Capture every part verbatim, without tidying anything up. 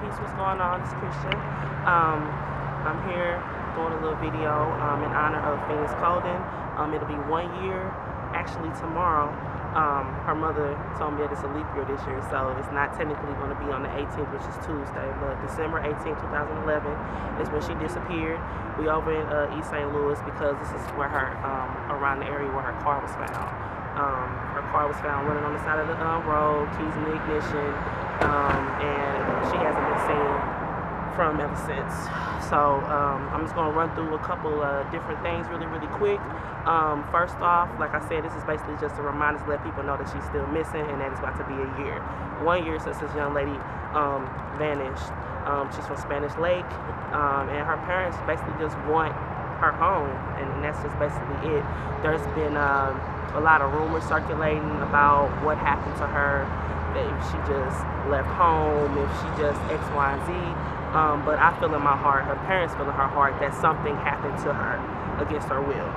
peace, what's going on? It's Christian. Um, I'm here doing a little video um, in honor of Phoenix Coldon. Um, it'll be one year, actually tomorrow. Um, her mother told me that it's a leap year this year, so it's not technically going to be on the eighteenth, which is Tuesday, but December eighteenth, two thousand eleven is when she disappeared. We over in uh, East Saint Louis because this is where her, um, around the area where her car was found. Um, her car was found running on the side of the uh, road, keys in the ignition, um, and she hasn't been seen from ever since. So um, I'm just going to run through a couple uh, different things really, really quick. Um, first off, like I said, this is basically just a reminder to let people know that she's still missing and that it's about to be a year. One year since this young lady um, vanished. Um, she's from Spanish Lake, um, and her parents basically just want her home, and, and that's just basically it. There's been um, a lot of rumors circulating about what happened to her, if she just left home, if she just X, Y, and Z. Um, but I feel in my heart, her parents feel in her heart that something happened to her against her will.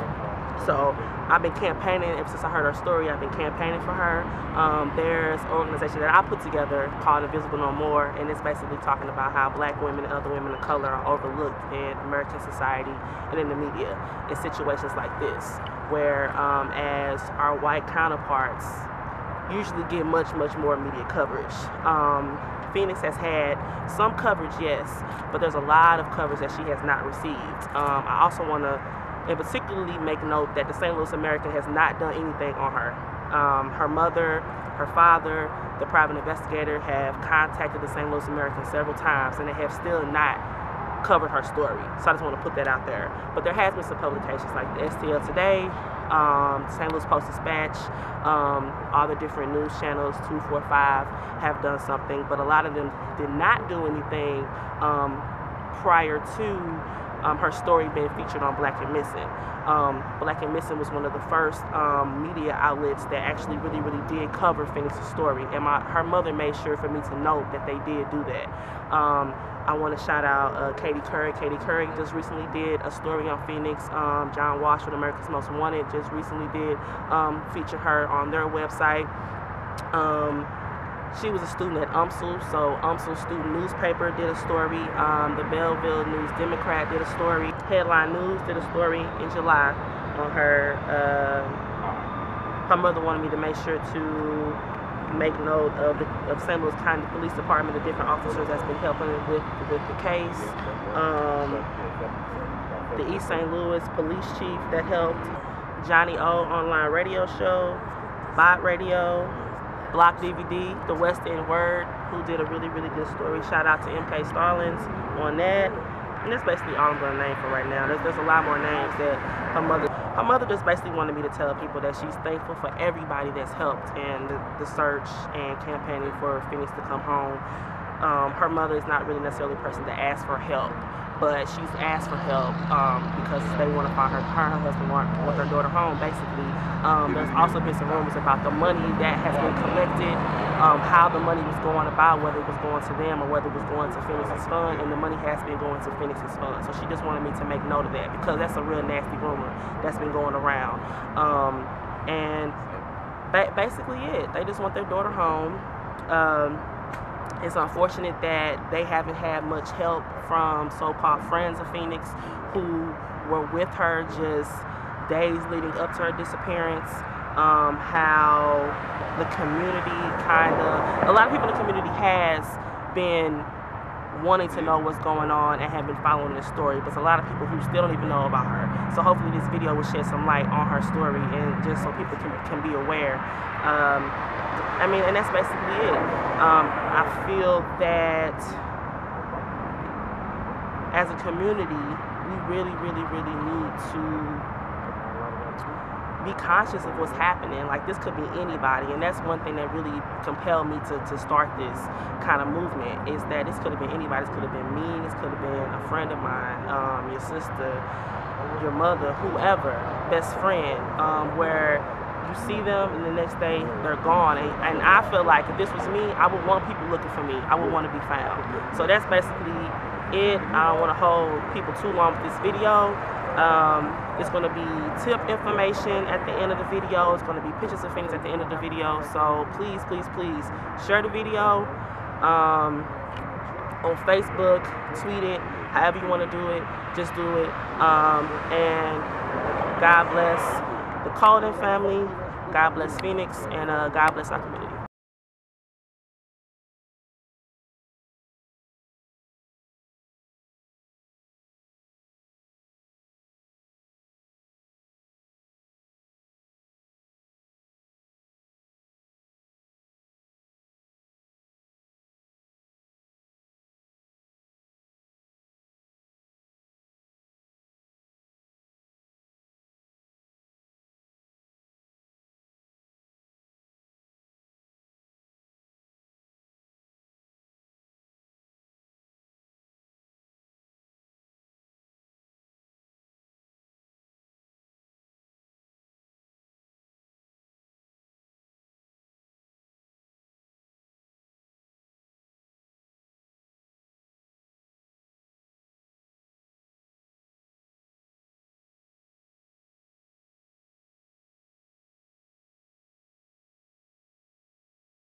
So I've been campaigning, ever since I heard her story, I've been campaigning for her. Um, there's an organization that I put together called Invisible No More, and it's basically talking about how black women and other women of color are overlooked in American society and in the media in situations like this, where um, as our white counterparts usually get much, much more media coverage. Um, Phoenix has had some coverage, yes, but there's a lot of coverage that she has not received. Um, I also want to and particularly make note that the Saint Louis American has not done anything on her. Um, her mother, her father, the private investigator have contacted the Saint Louis American several times, and they have still not covered her story. So I just want to put that out there. But there has been some publications like the S T L Today, um, Saint Louis Post-Dispatch, um, all the different news channels, two forty-five, have done something, but a lot of them did not do anything um, prior to Um, her story being featured on Black and Missing. Um, Black and Missing was one of the first um, media outlets that actually really, really did cover Phoenix's story, and my, her mother made sure for me to note that they did do that. Um, I want to shout out uh, Katie Curry. Katie Curry just recently did a story on Phoenix. Um, John Walsh with America's Most Wanted just recently did um, feature her on their website. Um, She was a student at U M S L, so U M S L student newspaper did a story. Um, the Belleville News Democrat did a story. Headline News did a story in July on her. Uh, her mother wanted me to make sure to make note of the of Saint Louis County Police Department, the different officers that's been helping with with the case. Um, the East Saint Louis Police Chief that helped. Johnny O online radio show, Bot Radio, Block D V D, the West End Word, who did a really, really good story. Shout out to M K Starlins on that. And that's basically all I'm going to name for right now. There's, there's a lot more names that her mother, her mother just basically wanted me to tell people that she's thankful for everybody that's helped in the, the search and campaigning for Phoenix to come home. Um, her mother is not really necessarily a person to ask for help, but she's asked for help um, because they want to find her, her and her husband want, want their daughter home, basically. Um, there's also been some rumors about the money that has been collected, um, how the money was going about, whether it was going to them or whether it was going to Phoenix's fund, and the money has been going to Phoenix's fund. So she just wanted me to make note of that because that's a real nasty rumor that's been going around. Um, and ba basically it. They just want their daughter home. Um, It's unfortunate that they haven't had much help from so-called friends of Phoenix who were with her just days leading up to her disappearance. Um, how the community kind of, a lot of people in the community has been wanting to know what's going on and have been following this story, but there's a lot of people who still don't even know about her. So hopefully this video will shed some light on her story and just so people can, can be aware. Um, I mean, and that's basically it. Um, I feel that as a community, we really, really, really need to be conscious of what's happening. Like, this could be anybody, and that's one thing that really compelled me to, to start this kind of movement, is that this could have been anybody. This could have been me, this could have been a friend of mine, um, your sister, your mother, whoever, best friend, um, where you see them and the next day they're gone. And, and I feel like if this was me, I would want people looking for me. I would want to be found. So that's basically it. I don't want to hold people too long with this video. Um, it's going to be tip information at the end of the video. It's going to be pictures of Phoenix at the end of the video. So please, please, please share the video. Um, on Facebook, tweet it, however you want to do it, just do it. Um, and God bless the Coldon family, God bless Phoenix, and uh, God bless our community.